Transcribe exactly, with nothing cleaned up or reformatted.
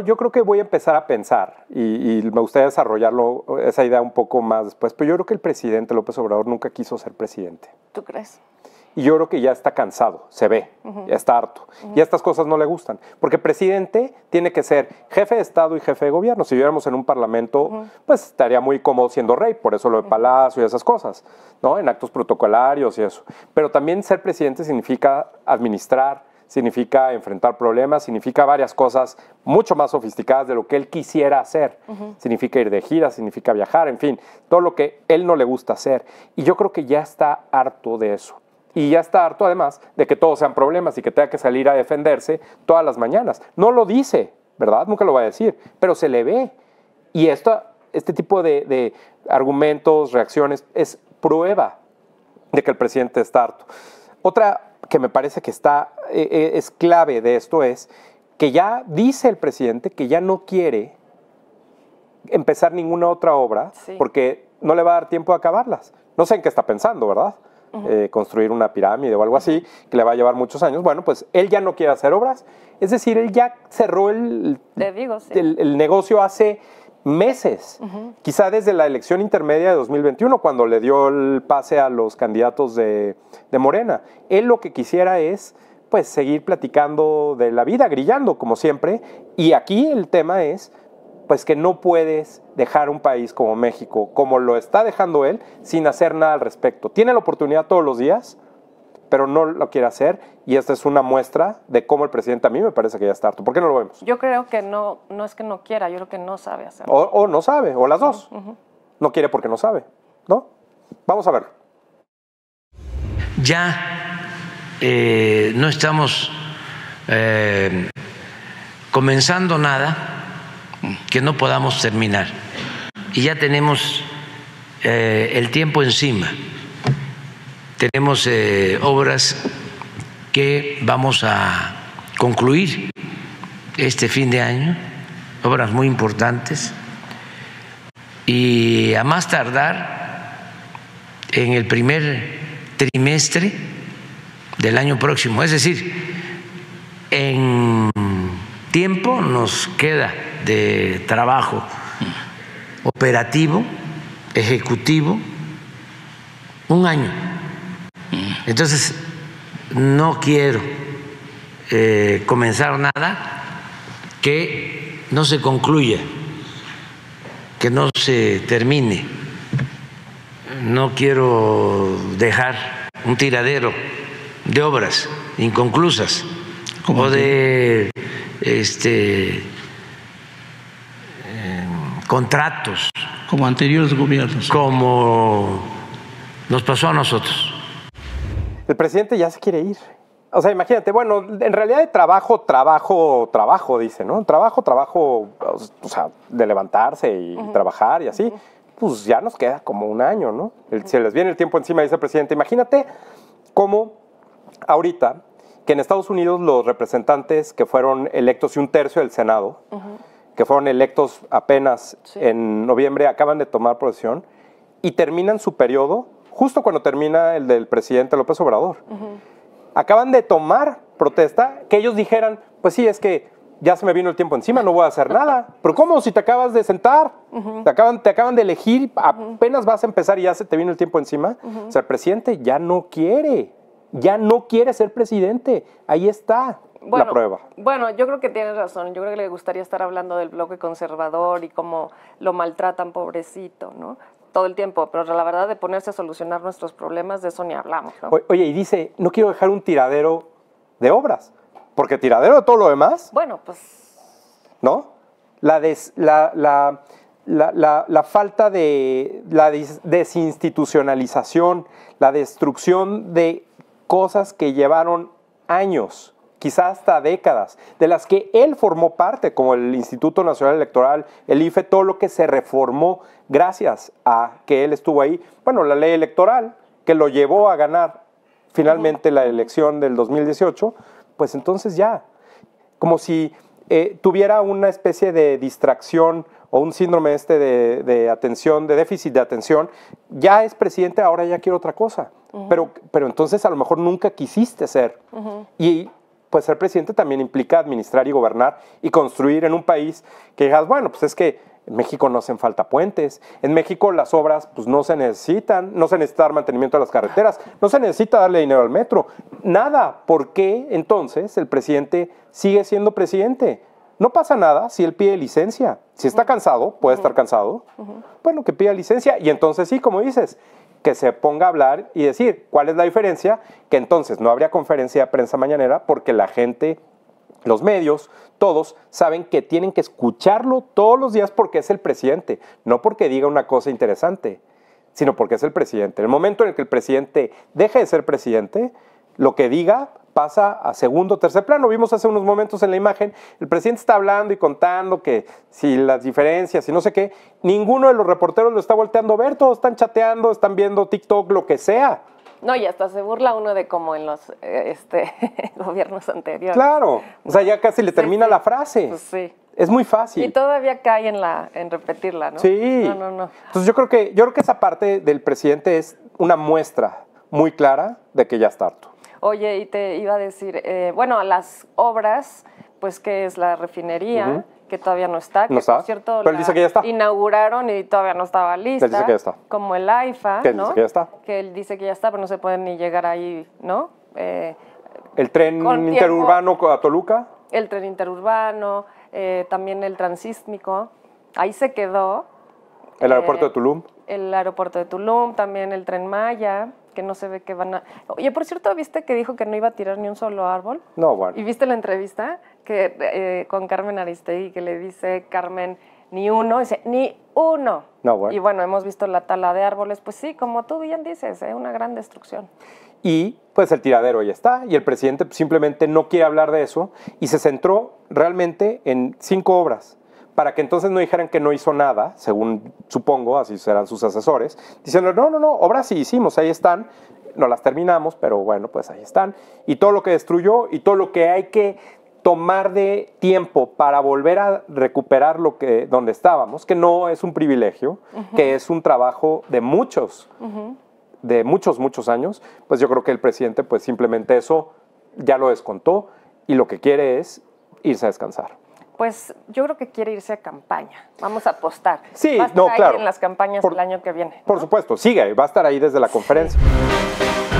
Yo creo que voy a empezar a pensar y, y me gustaría desarrollarlo, esa idea un poco más después, pero yo creo que el presidente López Obrador nunca quiso ser presidente. ¿Tú crees? Y yo creo que ya está cansado, se ve, uh-huh. ya está harto. Uh-huh. Y estas cosas no le gustan. Porque presidente tiene que ser jefe de Estado y jefe de gobierno. Si viviéramos en un parlamento, uh-huh. pues estaría muy cómodo siendo rey, por eso lo de Palacio y esas cosas, ¿no? En actos protocolarios y eso. Pero también ser presidente significa administrar, significa enfrentar problemas, significa varias cosas mucho más sofisticadas de lo que él quisiera hacer. Uh-huh. Significa ir de gira, significa viajar, en fin, todo lo que él no le gusta hacer. Y yo creo que ya está harto de eso. Y ya está harto, además, de que todos sean problemas y que tenga que salir a defenderse todas las mañanas. No lo dice, ¿verdad? Nunca lo va a decir, pero se le ve. Y esto, este tipo de, de argumentos, reacciones, es prueba de que el presidente está harto. Otra que me parece que está, eh, es clave de esto es que ya dice el presidente que ya no quiere empezar ninguna otra obra sí. porque no le va a dar tiempo a acabarlas. No sé en qué está pensando, ¿verdad? Uh-huh. Eh, construir una pirámide o algo así, que le va a llevar muchos años. Bueno, pues él ya no quiere hacer obras. Es decir, él ya cerró el, Te digo, sí. el, el negocio hace meses. Uh-huh. Quizá desde la elección intermedia de dos mil veintiuno, cuando le dio el pase a los candidatos de, de Morena. Él lo que quisiera es, pues, seguir platicando de la vida, grillando, como siempre. Y aquí el tema es, pues, que no puedes dejar un país como México, como lo está dejando él, sin hacer nada al respecto. Tiene la oportunidad todos los días, pero no lo quiere hacer, y esta es una muestra de cómo el presidente a mí me parece que ya está harto. ¿Por qué no lo vemos? Yo creo que no, no es que no quiera, yo creo que no sabe hacerlo. O, o no sabe, o las dos. Uh-huh. No quiere porque no sabe, ¿no? Vamos a verlo. Ya eh, no estamos eh, comenzando nada que no podamos terminar. Y ya tenemos eh, el tiempo encima. Tenemos eh, obras que vamos a concluir este fin de año, obras muy importantes, y a más tardar en el primer trimestre del año próximo. Es decir, en tiempo nos queda de trabajo operativo, ejecutivo, un año. Entonces, no quiero eh, comenzar nada que no se concluya, que no se termine. No quiero dejar un tiradero de obras inconclusas o de este, eh, contratos. Como anteriores gobiernos. Como nos pasó a nosotros. El presidente ya se quiere ir. O sea, imagínate, bueno, en realidad de trabajo, trabajo, trabajo, dice, ¿no? Trabajo, trabajo, o sea, de levantarse y uh-huh. trabajar y así, uh-huh. pues ya nos queda como un año, ¿no? El, se les viene el tiempo encima, dice el presidente. Imagínate cómo ahorita, que en Estados Unidos los representantes que fueron electos y un tercio del Senado, uh-huh. que fueron electos apenas sí. en noviembre, acaban de tomar posesión y terminan su periodo justo cuando termina el del presidente López Obrador. Uh-huh. Acaban de tomar protesta, que ellos dijeran, pues sí, es que ya se me vino el tiempo encima, no voy a hacer nada. Pero ¿cómo? Si te acabas de sentar, uh-huh. te, acaban, te acaban de elegir, apenas vas a empezar y ya se te vino el tiempo encima. Uh-huh. O sea, el presidente ya no quiere, ya no quiere ser presidente. Ahí está. Bueno, la prueba. Bueno, yo creo que tienes razón. Yo creo que le gustaría estar hablando del bloque conservador y cómo lo maltratan, pobrecito, ¿no? Todo el tiempo, pero la verdad de ponerse a solucionar nuestros problemas, de eso ni hablamos, ¿no? Oye, y dice, no quiero dejar un tiradero de obras, porque tiradero de todo lo demás... Bueno, pues... ¿No? La, des, la, la, la, la, la falta de... la des, desinstitucionalización, la destrucción de cosas que llevaron años, quizás hasta décadas, de las que él formó parte, como el Instituto Nacional Electoral, el I F E, todo lo que se reformó gracias a que él estuvo ahí. Bueno, la ley electoral, que lo llevó a ganar finalmente la elección del dos mil dieciocho, pues entonces ya, como si eh, tuviera una especie de distracción o un síndrome este de, de atención, de déficit de atención, ya es presidente, ahora ya quiero otra cosa. Uh-huh. pero, pero entonces a lo mejor nunca quisiste ser. Uh-huh. Y pues ser presidente también implica administrar y gobernar y construir en un país que digas, bueno, pues es que en México no hacen falta puentes, en México las obras pues no se necesitan, no se necesita dar mantenimiento a las carreteras, no se necesita darle dinero al metro, nada. ¿Por qué entonces el presidente sigue siendo presidente? No pasa nada si él pide licencia. Si está cansado, puede estar cansado, bueno, que pida licencia y entonces sí, como dices, que se ponga a hablar y decir cuál es la diferencia, que entonces no habría conferencia de prensa mañanera porque la gente, los medios, todos saben que tienen que escucharlo todos los días porque es el presidente, no porque diga una cosa interesante, sino porque es el presidente. En el momento en el que el presidente deje de ser presidente, lo que diga pasa a segundo, tercer plano. Vimos hace unos momentos en la imagen, el presidente está hablando y contando que si las diferencias y no sé qué, ninguno de los reporteros lo está volteando a ver, todos están chateando, están viendo TikTok, lo que sea. No, y hasta se burla uno de como en los eh, este, gobiernos anteriores. Claro, o sea, ya casi le termina sí, sí. la frase. Pues sí. Es muy fácil. Y todavía cae en, la, en repetirla, ¿no? Sí. No, no, no. Entonces yo creo que, yo creo que esa parte del presidente es una muestra muy clara de que ya está harto. Oye, y te iba a decir, eh, bueno, las obras, pues que es la refinería, uh-huh. que todavía no está, que no está. por cierto Pero él dice que ya está. Inauguraron y todavía no estaba lista. Él dice que ya está. Como el AIFA, que él ¿no? dice que ya está. Que él dice que ya está, pero no se puede ni llegar ahí, ¿no? Eh, el tren interurbano a Toluca. El tren interurbano, eh, también el transísmico, ahí se quedó. El aeropuerto eh, de Tulum. El aeropuerto de Tulum, también el Tren Maya, que no se ve que van a... Oye, por cierto, ¿viste que dijo que no iba a tirar ni un solo árbol? No, bueno. ¿Y viste la entrevista que eh, con Carmen Aristegui, que le dice Carmen, ni uno? Dice, ni uno. No, bueno. Y bueno, hemos visto la tala de árboles, pues sí, como tú bien dices, ¿eh? Una gran destrucción. Y pues el tiradero ya está, y el presidente simplemente no quiere hablar de eso, y se centró realmente en cinco obras, para que entonces no dijeran que no hizo nada, según supongo, así serán sus asesores, diciendo, no, no, no, obras sí hicimos, ahí están, no las terminamos, pero bueno, pues ahí están. Y todo lo que destruyó y todo lo que hay que tomar de tiempo para volver a recuperar lo que, donde estábamos, que no es un privilegio, uh-huh. que es un trabajo de muchos, uh-huh. de muchos, muchos años, pues yo creo que el presidente pues simplemente eso ya lo descontó y lo que quiere es irse a descansar. Pues yo creo que quiere irse a campaña. Vamos a apostar. Sí, va a estar no, ahí claro. en las campañas por, el año que viene, ¿no? Por supuesto, sigue, va a estar ahí desde la conferencia. Sí.